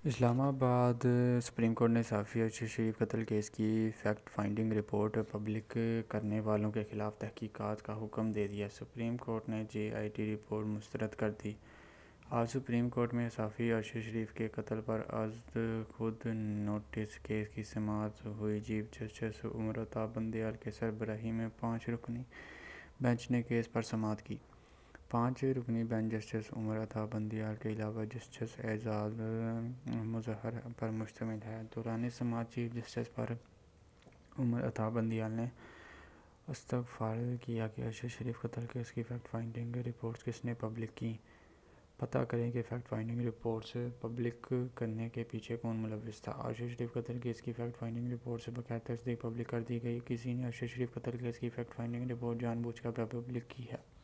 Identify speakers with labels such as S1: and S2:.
S1: Islamabad supreme court ने साफ़ी अरशद शरीफ कत्ल case की फ़ैक्ट फाइंडिंग रिपोर्ट पब्लिक करने वालों के ख़िलाफ़ तहक़ीक़ात का हुक्म दे दिया। सुप्रीम कोर्ट ने JIT रिपोर्ट मुस्तरद कर दी। आज सुप्रीम कोर्ट में साफ़ी अरशद शरीफ के कत्ल पर अज़ खुद नोटिस केस की समाअत हुई। चीफ जस्टिस उमर अता बंदयाल की सरबराही में 5 रुकनी बेंच ने केस पर समाअत की। 5 रुकनी बेंच जस्टिस उमर अता बंदयाल के अलावा जस्टिस एजाज मुजहर पर मुश्तमिल है। दौरान समाअत चीफ जस्टिस पर उमर अता बंदयाल ने इस्तग़फ़ार किया कि अरशद शरीफ कत्ल केस की फ़ैक्ट फाइंडिंग रिपोर्ट्स किसने पब्लिक की। पता करें कि फ़ैक्ट फाइंडिंग रिपोर्ट्स पब्लिक करने के पीछे कौन मुलव्विस था। अरशद शरीफ कत्ल केस की फ़ैक्ट फाइंडिंग रिपोर्ट बगैर तस्दीक पब्लिक कर दी गई। किसी ने अरशद शरीफ कत्ल केस की फ़ैक्ट फाइंडिंग रिपोर्ट जानबूझकर पब्लिक की है।